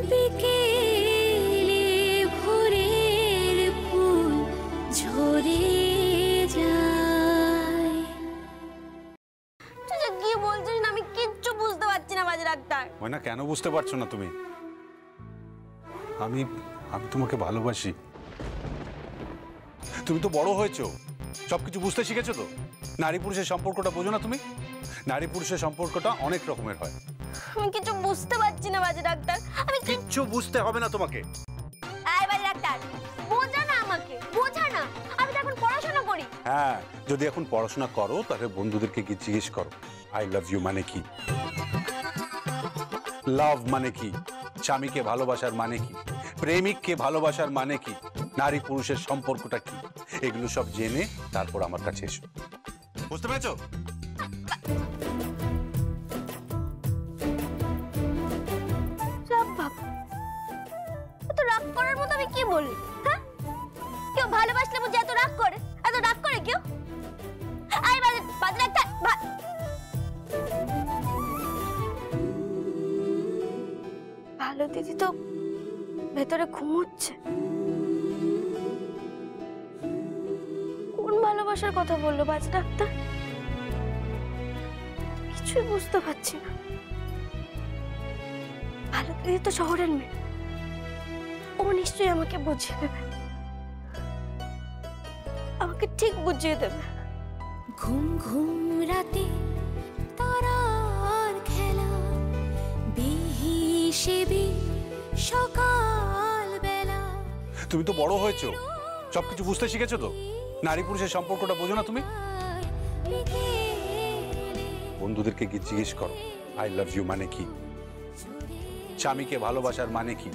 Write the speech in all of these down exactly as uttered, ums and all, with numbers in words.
বিকেলে ভোরের ফুল ঝরে যায়। তুই কি বলছিস না আমি কিচ্ছু বুঝতে পারছি না বাজে ডাক্তার। ময়না কেন বুঝতে পারছো না তুমি? আমি আমি তোমাকে ভালোবাসি। তুমি তো বড় হয়েছো, সবকিছু বুঝতে শিখেছো তো। নারী পুরুষের সম্পর্কটা বোঝো না তুমি? নারী পুরুষের সম্পর্কটা অনেক রকমের হয়। আমি কিছু বুঝতে পারছি না বাজে ডাক্তার। আমি কিচ্ছু বুঝতে হবে না তোমাকে। আয় বাজে ডাক্তার, বোঝা না আমাকে, বোঝা না। আমি তো এখন পড়াশোনা করি। হ্যাঁ, যদি এখন পড়াশোনা করো তাহলে বন্ধুদেরকে গিয়ে জিজ্ঞেস করো আই লাভ ইউ মানে কি, লাভ মানে কি, স্বামীকে ভালোবাসার মানে কি, প্রেমিককে ভালোবাসার মানে কি, নারী পুরুষের সম্পর্কটা কি, এগুলো সব জেনে তারপর আমার কাছে এসো। বুঝতে পেরেছো? এত রাগ করার মতো আমি কি বললি? হ্যাঁ, কেউ ভালোবাসলে বুঝে এত রাগ করে? এত রাগ করে কেউ? আয় বাজে বাজে ডাক্তার। ভালো দিদি তো ভেতরে ঘুমোচ্ছে। কোন ভালোবাসার কথা বললো বাজ ডাক্তার? কিছুই বুঝতে পারছি না। ভালো দিদি তো শহরের মেয়ে, ও নিশ্চয়ই আমাকে বুঝিয়ে দেবে, আমাকে ঠিক বুঝিয়ে দেবে। ঘুম ঘুম রাতে তারার খেলা, বেহিসেবি সকাল বেলা। তুমি তো বড় হয়েছো, সবকিছু বুঝতে শিখেছো তো। নারী পুরুষের সম্পর্কটা বোঝো না তুমি? বন্ধুদেরকে গিয়ে জিজ্ঞেস করো আই লাভ ইউ মানে কি, স্বামীকে ভালোবাসার মানে কি।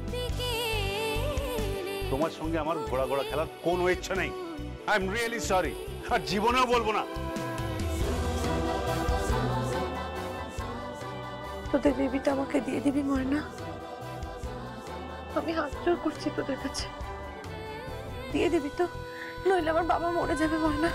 তোমার সঙ্গে আমার ঘোড়া ঘোড়া খেলার কোনো ইচ্ছা নেই। আই এম রিয়েলি সরি, আর জীবনেও বলবো না। তোদের বেবিটা আমাকে দিয়ে দিবি ময়না? আমি হাত জোর করছি তোদের কাছে, দিয়ে দিবি তো, নইলে আমার বাবা মরে যাবে ময়না।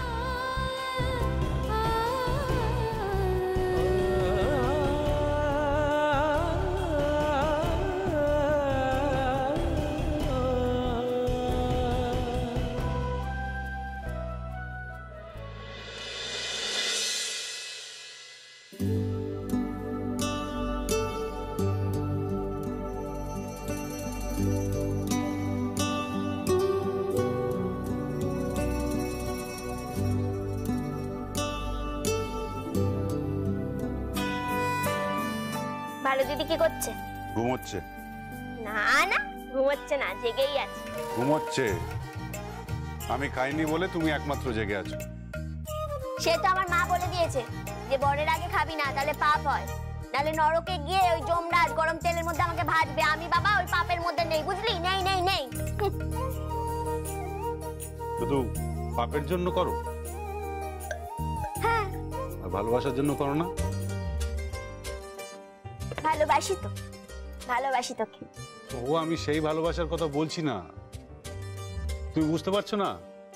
ভালো দিদি কি করছে? ঘুমোচ্ছে। না না, ঘুমোচ্ছে না, জেগেই আছে। ঘুমোচ্ছে। আমি খাইনি বলে তুমি একমাত্র জেগে আছো। সে তো আমার মা বলে দিয়েছে যে বরের আগে খাবি না, তাহলে পাপ হয়, নাহলে নরকে গিয়ে ওই যমরাজ গরম তেলের মধ্যে আমাকে ভাজবে। আমি বাবা ওই পাপের মধ্যে নেই, বুঝলি? নেই নেই নেই। শুধু পাপের জন্য করো? হ্যাঁ। আর ভালোবাসার জন্য করো না? ভালোবাসি তো, ভালোবাসি তোকে। ও আমি সেই ভালোবাসার কথা বলছি না, তুমি বুঝতে পারছো না?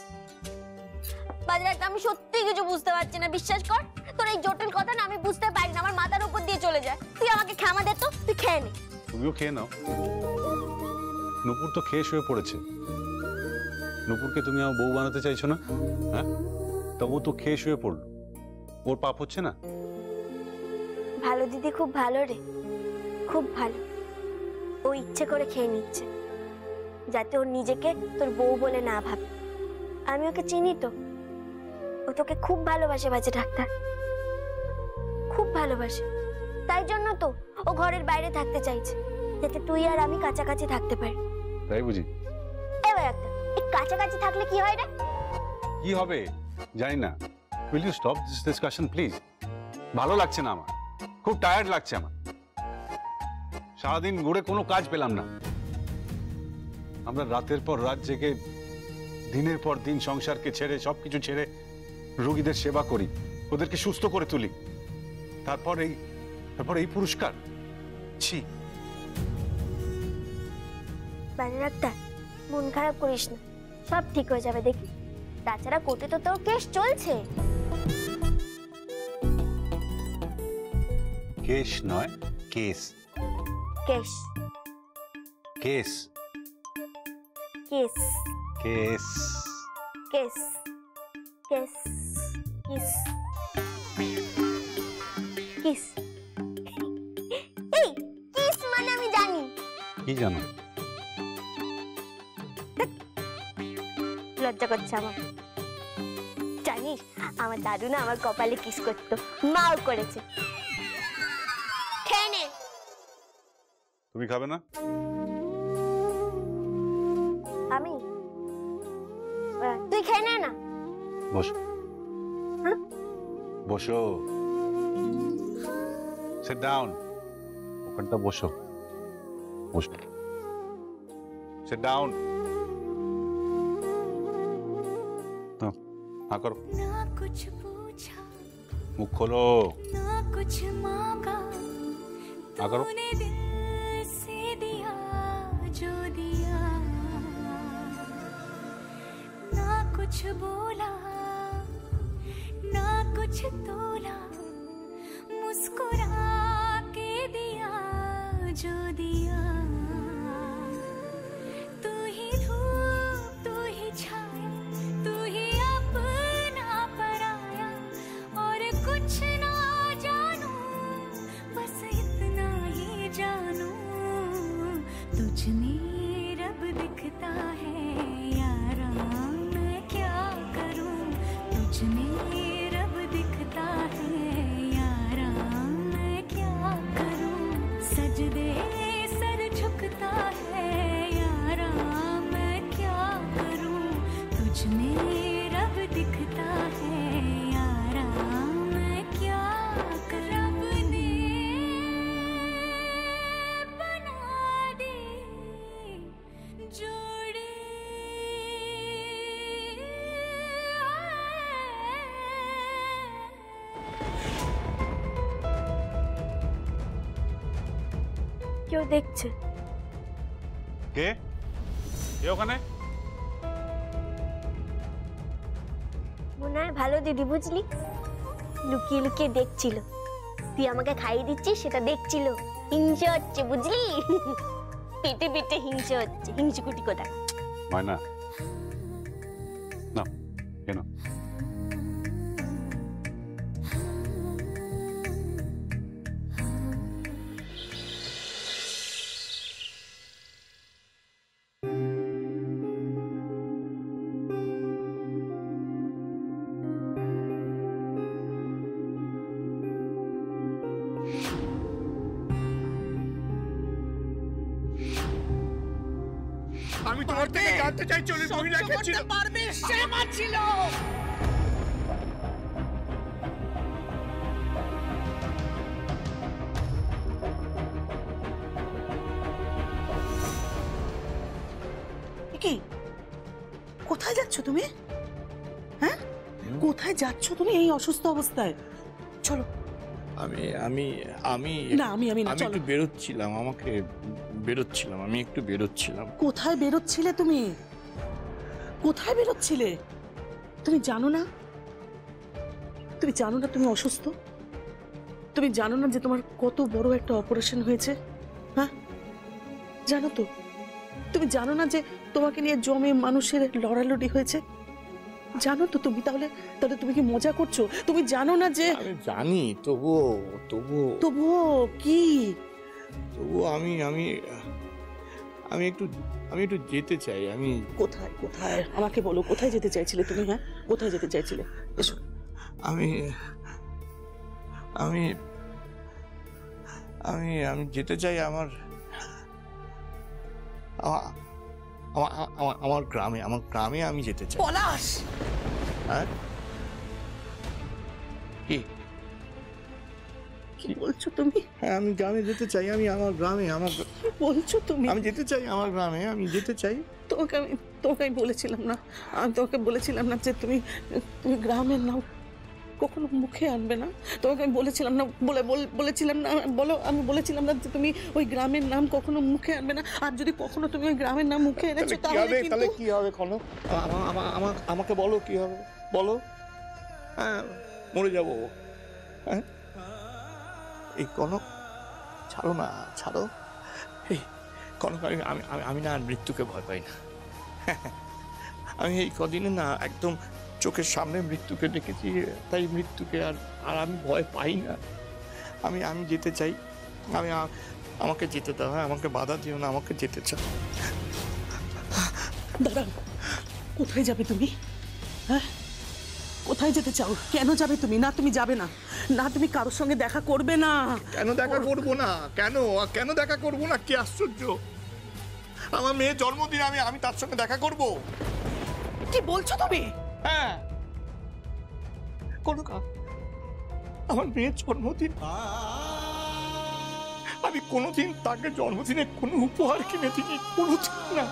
বাজার আমি সত্যি কিছু বুঝতে পারছি না, বিশ্বাস কর। তোর এই জটিল কথা না আমি বুঝতে পারি না, আমার মাথার উপর দিয়ে চলে যায়। তুই আমাকে ক্ষমা দে তো, তুই খেয়ে নে। তুমিও খেয়ে নাও। নূপুর তো খেয়ে শুয়ে পড়েছে। নূপুরকে তুমি আমার বউ বানাতে চাইছো না? হ্যাঁ, তা ও তো খেয়ে শুয়ে পড়লো, ওর পাপ হচ্ছে না? ভালো দিদি খুব ভালো রে, খুব ভালো। ও ইচ্ছে করে খেয়ে নিচ্ছে যাতে ওর নিজেকে তোর বউ বলে না ভাবে। আমি ওকে চিনি তো, ও তোকে খুব ভালোবাসে বাজে ডাক্তার, খুব ভালোবাসে। তাই জন্য তো ও ঘরের বাইরে থাকতে চাইছে, যাতে তুই আর আমি কাছাকাছি থাকতে পারি। তাই বুঝি? এবার একটা এই কাছাকাছি থাকলে কি হয় রে? কি হবে জানি না। Will you stop this discussion please? ভালো লাগছে না আমার, খুব টায়ার্ড লাগছে আমার। সারাদিন ঘুরে কোনো কাজ পেলাম না। আমরা রাতের পর রাত জেগে দিনের পর দিন সংসারকে ছেড়ে সবকিছু ছেড়ে রোগীদের সেবা করি, ওদেরকে সুস্থ করে তুলি, তারপর এই তারপর এই পুরস্কার। ছি। বাজে ডাক্তার মন খারাপ করিস না, সব ঠিক হয়ে যাবে দেখি। তাছাড়া কোর্টে তো তোর কেস চলছে। কেস নয় case. Case case case case case case kiss kiss এই কিস মানে আমি জানি। কি জানো? লজ্জা করছে আমার। জানিস আমার দাদু না আমার কপালে কিস করতো, মাও করেছে। খেয়ে নে। তুমি খাবে না? আমি আহ, তুই খেয়ে নে না। বসো হ্যাঁ? বসো, সিট ডাউন। ওখানটা বসো, বসো, সিট ডাউন। हाँ करो। ना कुछ पूछा मुख खोलो। ना कुछ मांगा हाँ करो। तूने दिल से दिया जो दिया, ना कुछ बोला ना कुछ तोला, मुस्कुरा के दिया जो दिया। तू ही धूप तू ही छाया तू ही अपना पराया, और कुछ ना जानू बस इतना ही जानू, तुझ में रब दिखता है यारा मैं क्या करूं, तुझ में रब दिखता है यारा मैं क्या करूं, सजदे सर झुकता है यारा मैं क्या करूं, तुझ में रब दिखता है यारा मैं क्या करूं। रब ने बना दी जोड़ी কেউ দেখছে। কে কে ওখানে? মনে হয় ভালো দিদি, বুঝলি, লুকিয়ে লুকিয়ে দেখছিল। তুই আমাকে খাইয়ে দিচ্ছিস সেটা দেখছিল, হিংসে হচ্ছে বুঝলি। পেটে পেটে হিংসে হচ্ছে, হিংসুকুটি কোথা। ময়না না কেন? আমি তোমার থেকে জানতে চাই চলে মহিলা কে ছিল। পারবে সে মারছিল। কি কোথায় যাচ্ছ তুমি? হ্যাঁ কোথায় যাচ্ছ তুমি এই অসুস্থ অবস্থায়? চলো। আমি আমি আমি না আমি আমি না আমি চলো। একটু বেরোচ্ছিলাম, আমাকে বেরোচ্ছিলাম আমি একটু বেরোচ্ছিলাম। কোথায় বেরোচ্ছিলে তুমি? কোথায় বেরোচ্ছিলে? তুমি জানো না, তুমি জানো না তুমি অসুস্থ? তুমি জানো না যে তোমার কত বড় একটা অপারেশন হয়েছে? হ্যাঁ জানো তো? তুমি জানো না যে তোমাকে নিয়ে জমে মানুষের লড়ালড়ি হয়েছে? জানো তো তুমি? তাহলে তাহলে তুমি কি মজা করছো? তুমি জানো না যে? আমি জানি, তবুও তবুও তবুও কি? তবুও আমি আমি আমি একটু আমি একটু যেতে চাই। আমি কোথায় কোথায় আমাকে বলো, কোথায় যেতে চাইছিলে তুমি? হ্যাঁ কোথায় যেতে চাইছিলে? এসো। আমি আমি আমি আমি যেতে চাই আমার আমা- আমা- আমা- আমার গ্রামে আমার গ্রামে আমি যেতে চাই। পলাশ! হ্যাঁ কি কি বলছো তুমি? হ্যাঁ আমি গ্রামে যেতে চাই। আমি আমার গ্রামে আমার কি বলছো তুমি? আমি যেতে চাই আমার গ্রামে আমি যেতে চাই। তোমাকে আমি তোমাকে আমি বলেছিলাম না, আমি তোমাকে বলেছিলাম না যে তুমি তুমি গ্রামের নাম কখনো মুখে আনবে না? তোমাকে আমি বলেছিলাম না, বলে বল- বলেছিলাম না, বলো, আমি বলেছিলাম না যে তুমি ওই গ্রামের নাম কখনো মুখে আনবে না। আর যদি কখনো তুমি ওই গ্রামের নাম মুখে এনেছো তাহলে কি তাহলে হবে? তাহলে কিন্তু কি হবে? কনক আমা- আমা- আমা- আমাকে বলো কি হবে, বলো। হ্যাঁ মরে যাবো। হ্যাঁ এই কনক ছাড়ো না, ছাড়ো। এই কোনো আমি আমি আমি না আর মৃত্যুকে ভয় পাই না। আমি এই কদিনে না একদম চোখের সামনে মৃত্যুকে দেখেছি, তাই মৃত্যুকে আর আর আমি ভয় পাই না। আমি আমি যেতে চাই, আমি আমাকে যেতে দাও, হ্যাঁ আমাকে বাধা দিও না, আমাকে যেতে চাও। দাঁড়াও, কোথায় যাবে তুমি? হ্যাঁ, কোথায় যেতে চাও? কেন যাবে তুমি? না তুমি যাবে না, না তুমি কারোর সঙ্গে দেখা করবে না। কেন দেখা করবো না? কেন কেন দেখা করবো না? কি আশ্চর্য! আমার মেয়ের জন্মদিন, আমি আমি তার সঙ্গে দেখা করব? কি বলছো তুমি? হ্যাঁ, কোনো আমার মেয়ের জন্মদিন, আমি কোনোদিন তাকে জন্মদিনে কোনো উপহার কিনে দিই? কোনোদিন না।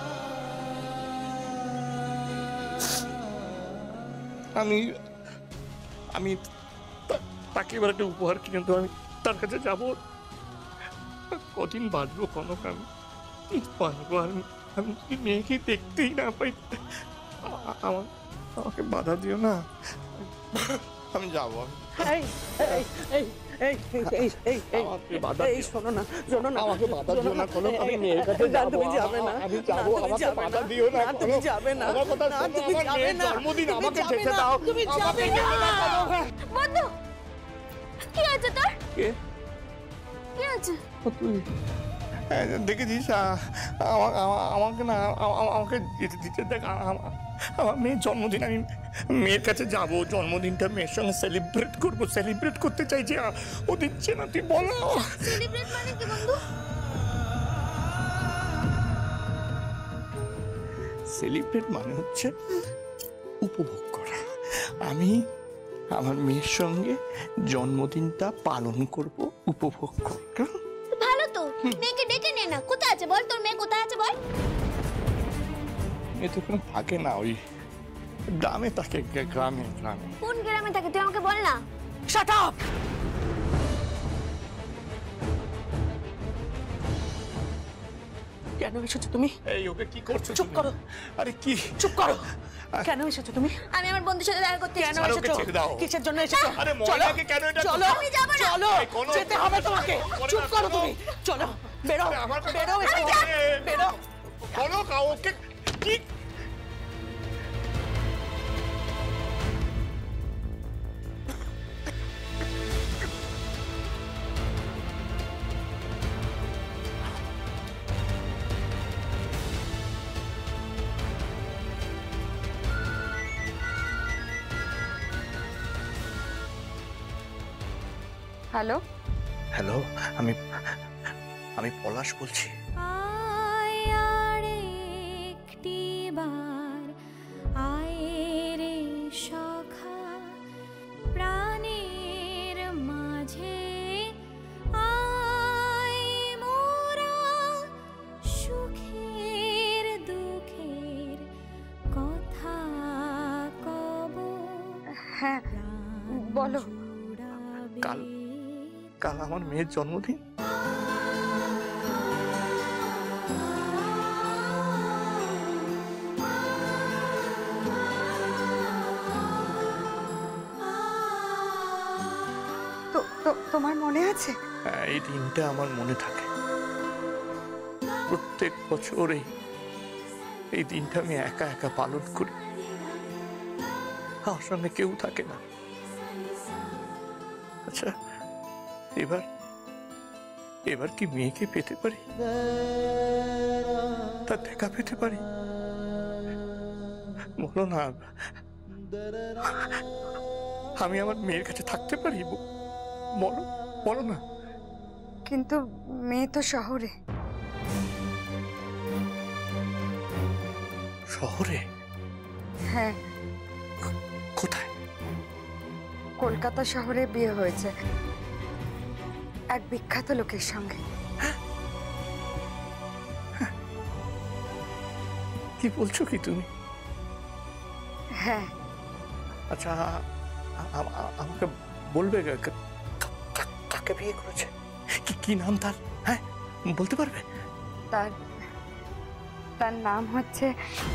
আমি আমি তাকে এবার একটা উপহার কিনে দেবো, আমি তার কাছে যাবো। কদিন বাঁচবো কনক, আমি বাঁচবো, আমি আমি যদি মেয়েকে দেখতেই না পাই, আমার আমাকে বাধা দিও না, আমি যাবো। এই এই এই এই এই এই আমাকে বাধা এই শোনো না, শোনো না, আমাকে বাধা দিও না কনক, আমি মেয়ের কাছে না, যাবো। তুমি যাবে না, আমি যাবো, না, তুমি আমাকে যাবে বাধা না, দিও না না, তুমি কনক। যাবে না, আমার কথা না, শোনো, তুমি আমার যাবে মেয়ের না, জন্মদিন, তুমি আমাকে যাবে যেতে না, দাও। তুমি আমাকে যাবে যেতে না। দাও কনক। বন্ধু, কি আছে তোর? কে? কি আছে? ও তুই হ্যাঁ, দেখেছিস আ- আমা- আমা- আমাকে না আ- আ- আমাকে যেতে দিতে দেখ। আ- আ- আমার মেয়ের জন্মদিন, আমি মেয়ের কাছে যাব, জন্মদিনটা মেয়ের সঙ্গে সেলিব্রেট করব, সেলিব্রেট করতে চাইছি। আ- ও দিচ্ছে না, তুই বলো। সেলিব্রেট মানে কি বন্ধু? সেলিব্রেট মানে হচ্ছে উপভোগ করা। আমি আমার মেয়ের সঙ্গে জন্মদিনটা পালন করব, উপভোগ করব। ভালো তো, মেয়েকে ডেকে নে না। কোথায় আছে বল? তোর মেয়ে কোথায় আছে বল? এ তো কোনো থাকে না, ওই গ্রামে থাকে, গ্রামে গ্রামে। কোন গ্রামে থাকে তুই আমাকে বল না। Shut up! কেন এসেছো তুমি? এই ওকে কি করছো? চুপ তুমি? করো। আরে কি? চুপ করো। কেন এসেছো তুমি? আমি আমার বন্ধুর সাথে দেখা করতে কেন এসেছি। আরে ওকে এসেছো? ছেড়ে দাও। কিসের জন্য এসেছো? আরে চলো, ময়নাকে কেন এটা চলো, করছো? আমি যাবো না। চলো, এই কোনো- যেতে হবে তোমাকে। করে চুপ না, করো শোনো। তুমি। চলো, বেরো, আরে আমার কথা বেরো, শোনো। এখান থেকে, বেরো। বলো ওকে কি? হ্যালো, হ্যালো, আমি আমি পলাশ বলছি। আয় আর একটিবার, আয় রে সখা, প্রাণের মাঝে আয় মোরা, সুখের দুঃখের কথা কব। হ্যাঁ বলো। কাল কাল আমার মেয়ের জন্মদিন। তো তো- তোমার মনে আছে? হ্যাঁ, এই দিনটা আমার মনে থাকে। প্রত্যেক বছর এই এই দিনটা আমি একা একা পালন করি, আমার সঙ্গে কেউ থাকে না। আচ্ছা, এবার এবার কি মেয়েকে পেতে পারি, তার দেখা পেতে পারি? বলো না, আমি আমার মেয়ের কাছে থাকতে পারি? বলো, বলো না। কিন্তু মেয়ে তো শহরে। শহরে? হ্যাঁ, কোথায়? কলকাতা শহরে বিয়ে হয়েছে এক বিখ্যাত লোকের সঙ্গে। কি বলছো কি তুমি? হ্যাঁ, আচ্ছা, আ- আ- আমাকে বলবে কা- কা- কা- কাকে বিয়ে করেছে, কি কি নাম তার? হ্যাঁ, বলতে পারবে? তার তার নাম হচ্ছে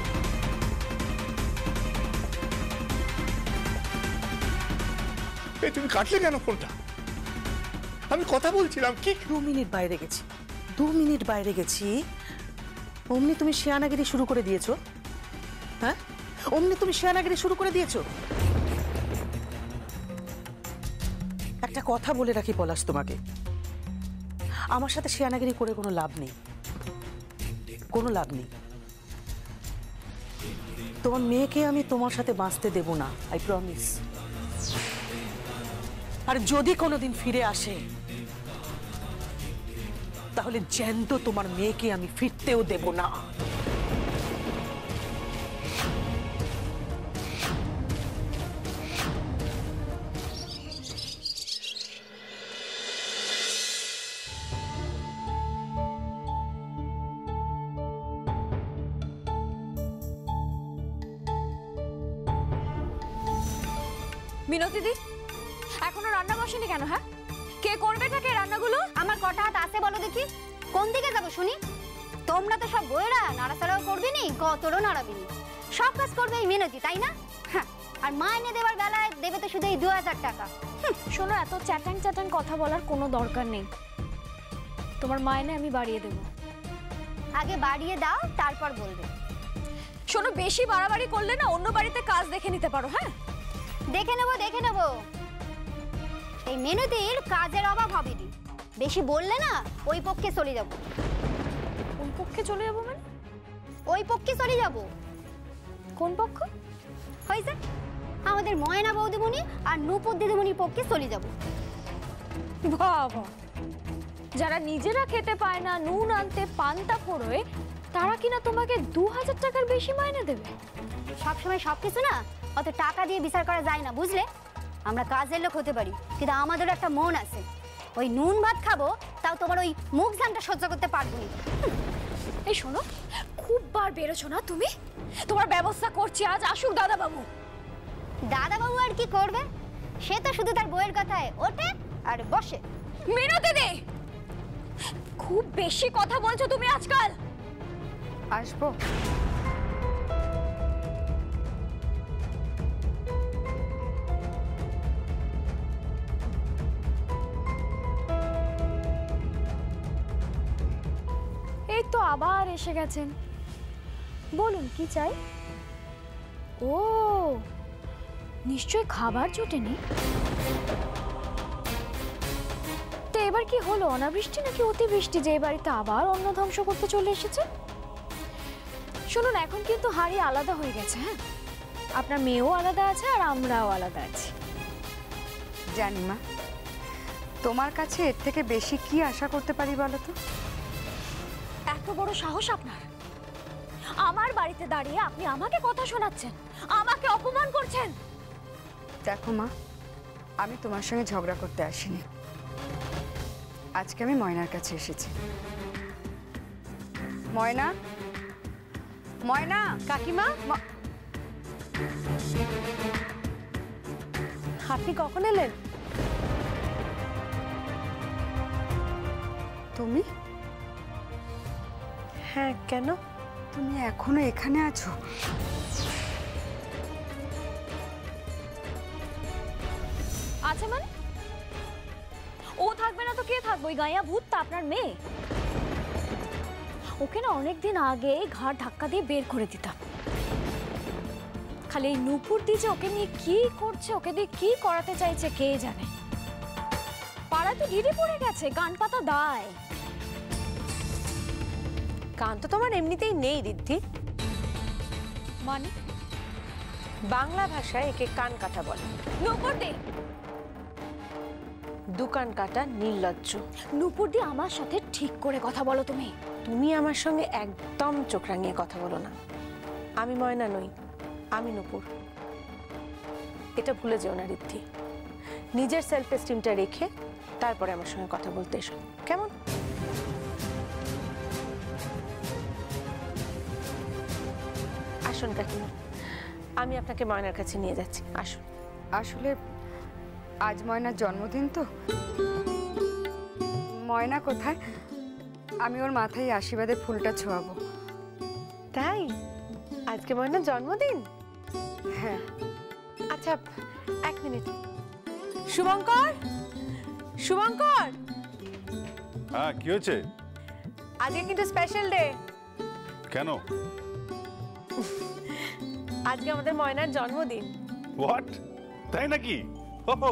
এই তুমি কাটলে কেন ফোনটা? আমি কথা বলছিলাম। কি? দু মিনিট বাইরে গেছি, দু মিনিট বাইরে গেছি, অমনি তুমি শিয়ানাগিরি শুরু করে দিয়েছো? হ্যাঁ, অমনি তুমি শিয়ানাগিরি শুরু করে দিয়েছো? একটা কথা বলে রাখি পলাশ তোমাকে, আমার সাথে শিয়ানাগিরি করে কোনো লাভ নেই, কোনো লাভ নেই। তোমার মেয়েকে আমি তোমার সাথে বাঁচতে দেব না, আই প্রমিস। আর যদি কোনোদিন ফিরে আসে তাহলে জ্যান্ত তোমার মেয়েকে আমি ফিরতেও দেব না। মিনতি দি, এখনো রান্না বসেনি কেন? হ্যাঁ, কে করবে থাকে রান্নাগুলো? আমার কটা হাত আছে বলো দেখি, কোন দিকে যাবো শুনি? তোমরা তো সব বইয়েরা নাড়াচাড়াও করবি নি, কতরও নাড়াবি নি, সব কাজ করবে এই মিনতি, তাই না? হ্যাঁ, আর মাইনে দেওয়ার বেলায় দেবে তো শুধু এই দু হাজার টাকা। শোনো, এত চ্যাটাং চ্যাটাং কথা বলার কোনো দরকার নেই। তোমার মাইনে আমি বাড়িয়ে দেবো। আগে বাড়িয়ে দাও, তারপর বলবে। শোনো, বেশি বাড়াবাড়ি করলে না অন্য বাড়িতে কাজ দেখে নিতে পারো। হ্যাঁ, দেখে নেবো দেখে নেবো, এই মিনতির কাজের অভাব হবে নি। বেশি বললে না ওই পক্ষে চলে যাবো। কোন পক্ষে চলে যাবো মানে? ওই পক্ষে চলে যাবো। কোন পক্ষ? হয়েছে, আমাদের ময়না বৌদিমণি আর নূপুর দিদিমণির পক্ষে চলে যাবো। বাবা, যারা নিজেরা খেতে পায় না, নুন আনতে পান্তা ফোড়োয়, তারা কিনা তোমাকে দু হাজার টাকার বেশি মাইনে দেবে? সবসময় সবকিছু না অত টাকা দিয়ে বিচার করা যায় না, বুঝলে? আমরা কাজের লোক হতে পারি, কিন্তু আমাদেরও একটা মন আছে। ওই নুন ভাত খাবো, তাও তোমার ওই মুখ ঝানটা সহ্য করতে পারবো না। এই শোনো, খুব বার বেরোছো না তুমি? তোমার ব্যবস্থা করছি, আজ আসুক দাদা বাবু। দাদা বাবু আর কি করবে? সে তো শুধু তার বইয়ের কথায় ওঠে আর বসে। মিনতি দি, খুব বেশি কথা বলছো তুমি আজকাল। আসবো। এই তো আবার এসে গেছেন, বলুন কি চাই? ও, নিশ্চয় খাবার জোটেনি। তো এবার কি হলো, অনাবৃষ্টি নাকি অতিবৃষ্টি যে এই বাড়িতে আবার অন্ন ধ্বংস করতে চলে এসেছে? শুনুন, এখন কিন্তু হাড়ি আলাদা হয়ে গেছে। হ্যাঁ, আপনার মেয়েও আলাদা আছে আর আমরাও আলাদা আছি। জানি মা, তোমার কাছে এর থেকে বেশি কি আশা করতে পারি বলো তো? এত বড় সাহস আপনার! আমার বাড়িতে দাঁড়িয়ে আপনি আমাকে কথা শোনাচ্ছেন, আমাকে অপমান করছেন। দেখো মা, আমি তোমার সঙ্গে ঝগড়া করতে আসিনি, আজকে আমি ময়নার কাছে এসেছি। ময়না, ময়না। কাকিমা, আপনি কখন এলেন? তুমি? হ্যাঁ, কেন? তুমি এখনো এখানে আছো? আছে মানে? ও থাকবে না তো কে থাকবে? ওই গায়া ভূতটা আপনার মেয়ে। ওকে না অনেকদিন আগে ঘাড় ধাক্কা দিয়ে বের করে দিতাম। খালি এই নূপুর দি যে ওকে নিয়ে কি করছে, ওকে দিয়ে কি করাতে চাইছে কে জানে। পাড়া তো ঢিড়ি পড়ে গেছে, গান পাতা দায়। গান তো তোমার এমনিতেই নেই রিদ্ধি। মানে বাংলা ভাষায় একে কান কাটা বলে। নূপুর দি, দোকান কাটা নির্লজ্জ। নূপুর দি, আমার সাথে ঠিক করে কথা বলো তুমি। তুমি আমার সঙ্গে একদম চোখ রাঙিয়ে কথা বলো না। আমি ময়না নই, আমি নূপুর। এটা ভুলে যেও না রিদ্ধি। নিজের সেলফ এস্টিমটা রেখে তারপরে আমার সঙ্গে কথা বলতে এসো, কেমন? আসুন কাকিমা, আমি আপনাকে ময়নার কাছে নিয়ে যাচ্ছি, আসুন। আসলে আজ ময়নার জন্মদিন তো। ময়না কোথায়? আমি ওর মাথায় আশীর্বাদের ফুলটা ছোঁয়াবো। তাই আজকে ময়নার জন্মদিন? হ্যাঁ। আচ্ছা, এক মিনিট। শুভঙ্কর, শুভঙ্কর, হ্যাঁ, কি হয়েছে? আজকে কিন্তু স্পেশাল ডে। কেন? আজকে আমাদের ময়নার জন্মদিন। হোয়াট? তাই নাকি? ওহো,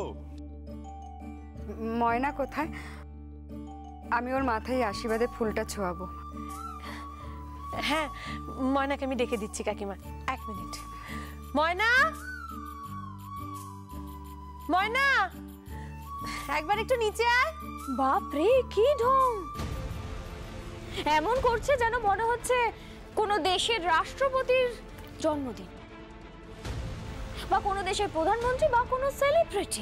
ময়না কোথায়? আমি ওর মাথায় আশীর্বাদে ফুলটা ছোঁয়াবো। হ্যাঁ, ময়নাকে আমি ডেকে দিচ্ছি কাকিমা, এক মিনিট। ময়না, ময়না, একবার একটু নিচে আয়। বাপ রে, কি ঢং! এমন করছে যেন মনে হচ্ছে কোনো দেশের রাষ্ট্রপতির জন্মদিন, বা কোনো দেশের প্রধানমন্ত্রী, বা কোনো সেলিব্রিটি।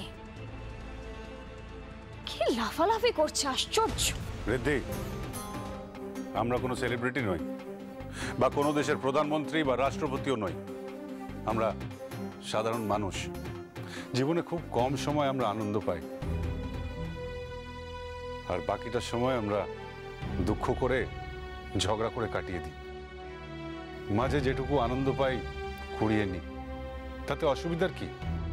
কি লাফালাফি করছে, আশ্চর্য! রিদ্ধি, আমরা কোনো সেলিব্রিটি নই, বা কোনো দেশের প্রধানমন্ত্রী বা রাষ্ট্রপতিও নই। আমরা সাধারণ মানুষ। জীবনে খুব কম সময় আমরা আনন্দ পাই, আর বাকিটা সময় আমরা দুঃখ করে, ঝগড়া করে কাটিয়ে দিই। মাঝে যেটুকু আনন্দ পাই কুড়িয়ে নিই, তাতে অসুবিধার কি?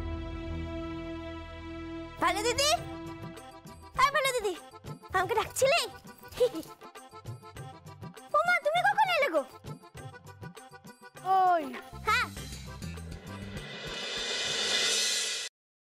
ভালো দিদি, হ্যাঁ ভালো দিদি, আমাকে ডাকছিলে? ও মা, তুমি কখন এলে গো? ওই